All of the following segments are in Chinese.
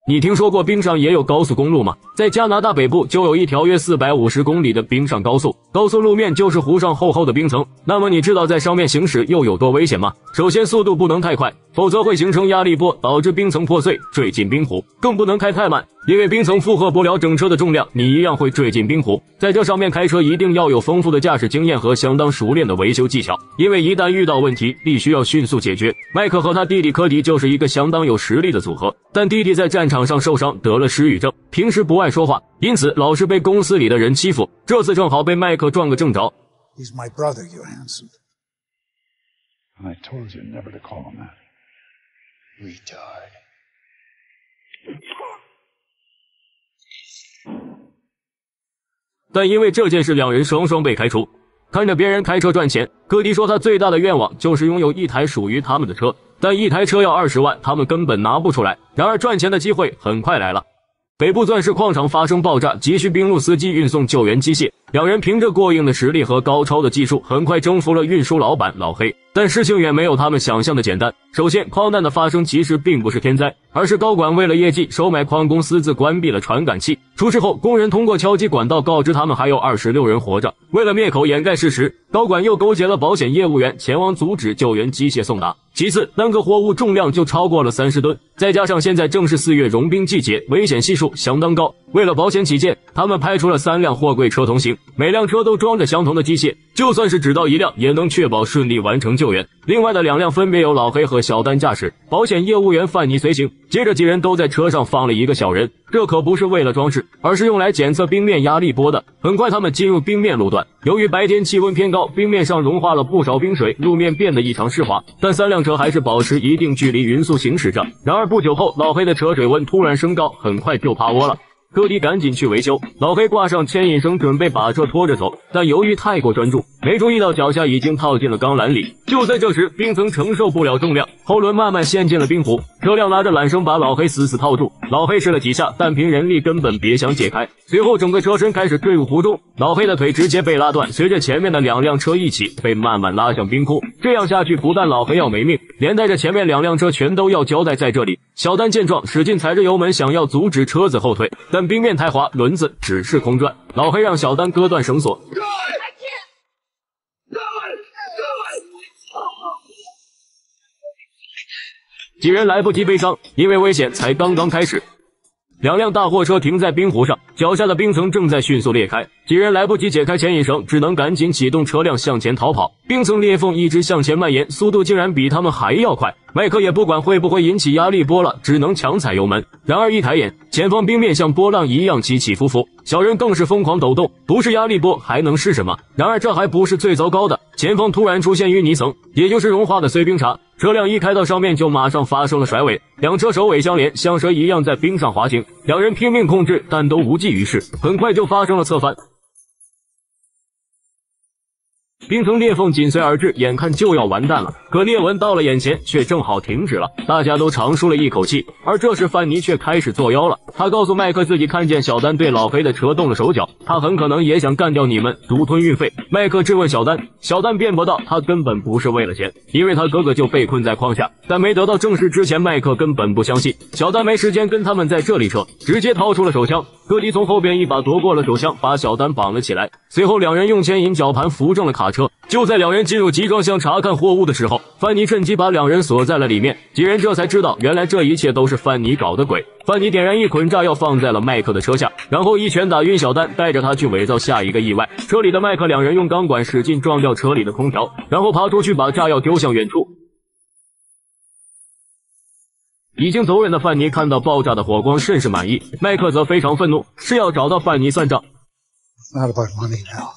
你听说过冰上也有高速公路吗？在加拿大北部就有一条约450公里的冰上高速，高速路面就是糊上厚厚的冰层。那么你知道在上面行驶又有多危险吗？首先速度不能太快，否则会形成压力波，导致冰层破碎，坠进冰湖。更不能开太慢，因为冰层负荷不了整车的重量，你一样会坠进冰湖。在这上面开车一定要有丰富的驾驶经验和相当熟练的维修技巧，因为一旦遇到问题，必须要迅速解决。麦克和他弟弟科迪就是一个相当有实力的组合，但弟弟在战场上受伤，得了失语症，平时不爱说话，因此老是被公司里的人欺负。这次正好被麦克撞个正着。 He's my brother, Johansson. I told you never to call him that. Retard. 但因为这件事，两人双双被开除。看着别人开车赚钱，科迪说他最大的愿望就是拥有一台属于他们的车，但一台车要20万，他们根本拿不出来。然而赚钱的机会很快来了。北部钻石矿场发生爆炸，急需冰路司机运送救援机械。两人凭着过硬的实力和高超的技术，很快征服了运输老板老黑。但事情远没有他们想象的简单。首先，矿难的发生其实并不是天灾，而是高管为了业绩收买矿工私自关闭了传感器。出事后，工人通过敲击管道告知他们还有26人活着。为了灭口掩盖事实，高管又勾结了保险业务员前往阻止救援机械送达。其次，单个货物重量就超过了30吨，再加上现在正是4月融冰季节，危险系数相当高。为了保险起见，他们派出了3辆货柜车同行，每辆车都装着相同的机械，就算是只到1辆也能确保顺利完成救援。另外的2辆分别由老黑和小丹驾驶，保险业务员范尼随行。接着几人都在车上放了一个小人，这可不是为了装饰，而是用来检测冰面压力波的。很快他们进入冰面路段，由于白天气温偏高，冰面上融化了不少冰水，路面变得异常湿滑，但3辆车还是保持一定距离匀速行驶着。然而不久后，老黑的车水温突然升高，很快就趴窝了。科迪赶紧去维修，老黑挂上牵引绳准备把车拖着走，但由于太过专注，没注意到脚下已经套进了钢缆里。就在这时，冰层承受不了重量，后轮慢慢陷进了冰湖，车辆拿着缆绳把老黑死死套住。老黑试了几下，但凭人力根本别想解开。随后整个车身开始坠入湖中，老黑的腿直接被拉断，随着前面的2辆车一起被慢慢拉向冰窟。这样下去，不但老黑要没命，连带着前面2辆车全都要交代在这里。小丹见状，使劲踩着油门想要阻止车子后退，但冰面太滑，轮子只是空转。老黑让小丹割断绳索。几人来不及悲伤，因为危险才刚刚开始。2辆大货车停在冰湖上，脚下的冰层正在迅速裂开，几人来不及解开牵引绳，只能赶紧启动车辆向前逃跑。冰层裂缝一直向前蔓延，速度竟然比他们还要快。麦克也不管会不会引起压力波了，只能强踩油门。然而一抬眼，前方冰面像波浪一样起起伏伏，小人更是疯狂抖动，不是压力波还能是什么？然而这还不是最糟糕的，前方突然出现淤泥层，也就是融化的碎冰碴。车辆一开到上面就马上发生了甩尾，2车首尾相连，像蛇一样在冰上滑行。2人拼命控制，但都无济于事，很快就发生了侧翻。冰层裂缝紧随而至，眼看就要完蛋了，可裂纹到了眼前却正好停止了，大家都长舒了一口气。而这时范尼却开始作妖了，他告诉麦克自己看见小丹对老黑的车动了手脚，他很可能也想干掉你们，独吞运费。麦克质问小丹，小丹辩驳道他根本不是为了钱，因为他哥哥就被困在矿下。但没得到证实之前，麦克根本不相信，小丹没时间跟他们在这里扯，直接掏出了手枪。科迪从后边一把夺过了手枪，把小丹绑了起来，随后2人用牵引绞盘扶正了卡车。就在2人进入集装箱查看货物的时候，范尼趁机把2人锁在了里面。几人这才知道，原来这一切都是范尼搞的鬼。范尼点燃一捆炸药放在了麦克的车下，然后一拳打晕小丹，带着他去伪造下一个意外。车里的麦克2人用钢管使劲撞掉车里的空调，然后爬出去把炸药丢向远处。已经走人的范尼看到爆炸的火光甚是满意，麦克则非常愤怒，是要找到范尼算账。 It's not about money now.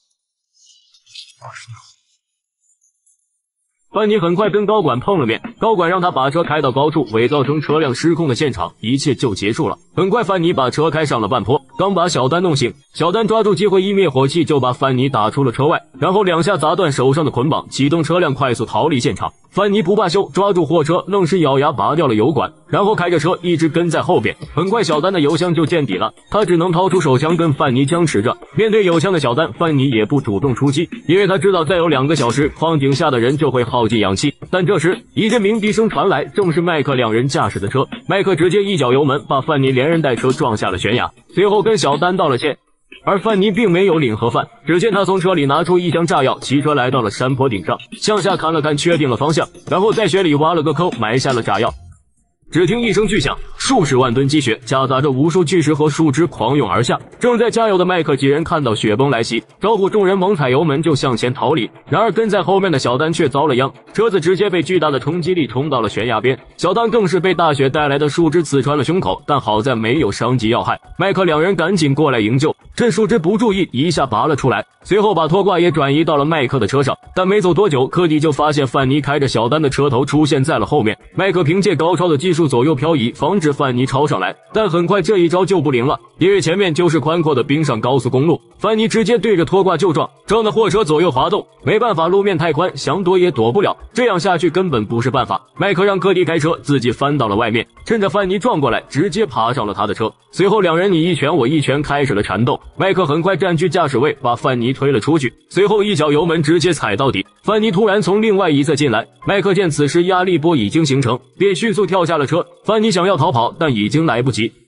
范尼很快跟高管碰了面，高管让他把车开到高处，伪造成车辆失控的现场，一切就结束了。很快范尼把车开上了半坡，刚把小丹弄醒，小丹抓住机会一灭火器就把范尼打出了车外，然后2下砸断手上的捆绑，启动车辆快速逃离现场。范尼不罢休，抓住货车愣是咬牙拔掉了油管，然后开着车一直跟在后边。很快小丹的油箱就见底了，他只能掏出手枪跟范尼僵持着。面对有枪的小丹，范尼也不主动出击，因为他知道再有2个小时矿井下的人就会耗耗尽氧气。但这时一阵鸣笛声传来，正是麦克两人驾驶的车。麦克直接一脚油门，把范尼连人带车撞下了悬崖，随后跟小丹道了歉。而范尼并没有领盒饭，只见他从车里拿出一箱炸药，骑车来到了山坡顶上，向下看了看，确定了方向，然后在雪里挖了个坑，埋下了炸药。只听一声巨响，数十万吨积雪夹杂着无数巨石和树枝狂涌而下。正在加油的麦克几人看到雪崩来袭，招呼众人猛踩油门就向前逃离。然而跟在后面的小丹却遭了殃，车子直接被巨大的冲击力冲到了悬崖边，小丹更是被大雪带来的树枝刺穿了胸口，但好在没有伤及要害。麦克两人赶紧过来营救，趁树枝不注意一下拔了出来，随后把拖挂也转移到了麦克的车上。但没走多久，科迪就发现范尼开着小丹的车头出现在了后面，麦克凭借高超的技术左右漂移，防止范尼超上来，但很快这一招就不灵了，因为前面就是宽阔的冰上高速公路，范尼直接对着拖挂就撞，撞的货车左右滑动，没办法，路面太宽，想躲也躲不了，这样下去根本不是办法。麦克让科迪开车，自己翻到了外面，趁着范尼撞过来，直接爬上了他的车，随后两人你一拳我一拳开始了缠斗。麦克很快占据驾驶位，把范尼推了出去，随后一脚油门直接踩到底。范尼突然从另外一侧进来，麦克见此时压力波已经形成，便迅速跳下了车。范尼想要逃跑，但已经来不及。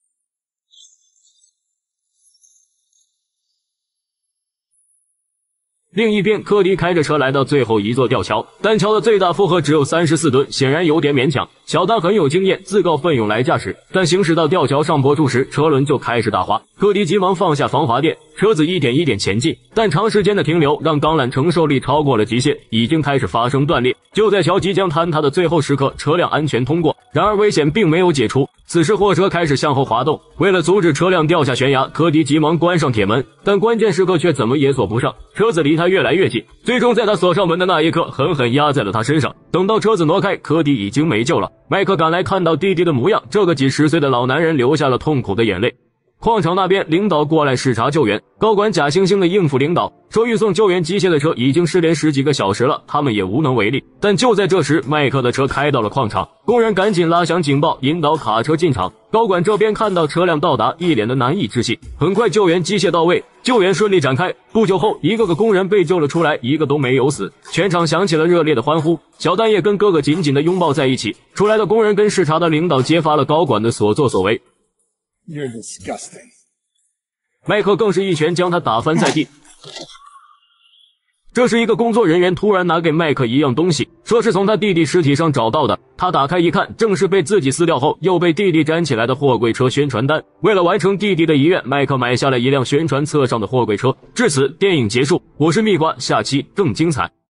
另一边，科迪开着车来到最后一座吊桥，单桥的最大负荷只有34吨，显然有点勉强。小丹很有经验，自告奋勇来驾驶，但行驶到吊桥上坡处时，车轮就开始打滑。科迪急忙放下防滑垫，车子一点一点前进，但长时间的停留让钢缆承受力超过了极限，已经开始发生断裂。就在桥即将坍塌的最后时刻，车辆安全通过，然而危险并没有解除。此时货车开始向后滑动，为了阻止车辆掉下悬崖，科迪急忙关上铁门，但关键时刻却怎么也锁不上，车子离他越来越近，最终在他锁上门的那一刻，狠狠压在了他身上。等到车子挪开，科迪已经没救了。麦克赶来看到弟弟的模样，这个几十岁的老男人流下了痛苦的眼泪。矿场那边，领导过来视察救援，高管假惺惺的应付领导，说运送救援机械的车已经失联10几个小时了，他们也无能为力。但就在这时，麦克的车开到了矿场，工人赶紧拉响警报，引导卡车进场。高管这边看到车辆到达，一脸的难以置信。很快救援机械到位，救援顺利展开。不久后，一个个工人被救了出来，一个都没有死。全场响起了热烈的欢呼，小丹也跟哥哥紧紧的拥抱在一起。出来的工人跟视察的领导揭发了高管的所作所为。 You're disgusting. 麦克更是一拳将他打翻在地。这时一个工作人员突然拿给麦克一样东西，说是从他弟弟尸体上找到的。他打开一看，正是被自己撕掉后又被弟弟粘起来的货柜车宣传单。为了完成弟弟的遗愿，麦克买下了一辆宣传册上的货柜车。至此电影结束。我是蜜瓜，下期更精彩。